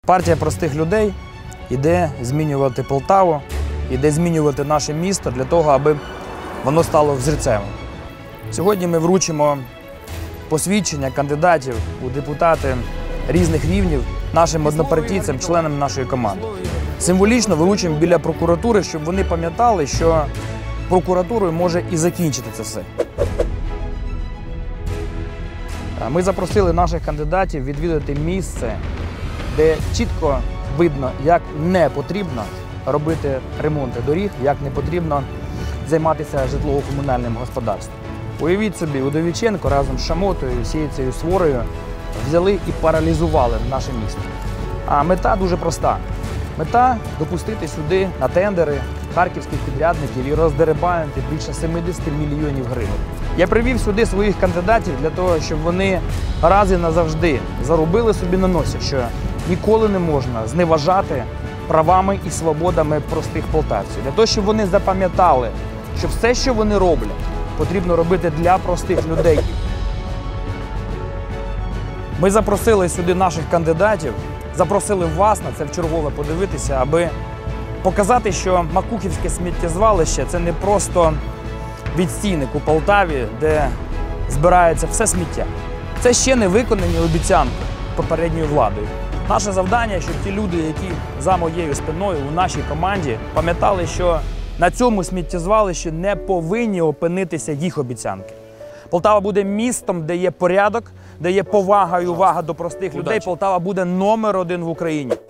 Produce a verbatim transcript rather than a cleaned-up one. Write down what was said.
Партія простих людей йде змінювати Полтаву, йде змінювати наше місто для того, аби воно стало взірцем. Сьогодні ми вручимо посвідчення кандидатів у депутати різних рівнів нашим однопартійцям, членам нашої команди. Символічно вручимо біля прокуратури, щоб вони пам'ятали, що прокуратурою може і закінчити це все. Ми запросили наших кандидатів відвідати місце, де чітко видно, як не потрібно робити ремонти доріг, як не потрібно займатися житлово-комунальним господарством. Уявіть собі, Удовіченко разом з Шамотою, всією цією сворою взяли і паралізували наше місто. А мета дуже проста. Мета – допустити сюди на тендери харківських підрядників і роздерибанити більше сімдесят мільйонів гривень. Я привів сюди своїх кандидатів для того, щоб вони раз і назавжди заробили собі на носі, що ніколи не можна зневажати правами і свободами простих полтавців. Для того, щоб вони запам'ятали, що все, що вони роблять, потрібно робити для простих людей. Ми запросили сюди наших кандидатів, запросили вас на це вчергове подивитися, аби показати, що Макухівське сміттєзвалище – це не просто відстійник у Полтаві, де збирається все сміття. Це ще не виконані обіцянки попередньою владою. Наше завдання, щоб ті люди, які за моєю спиною у нашій команді, пам'ятали, що на цьому сміттєзвалищі не повинні опинитися їх обіцянки. Полтава буде містом, де є порядок, де є повага і увага до простих людей. Полтава буде номер один в Україні.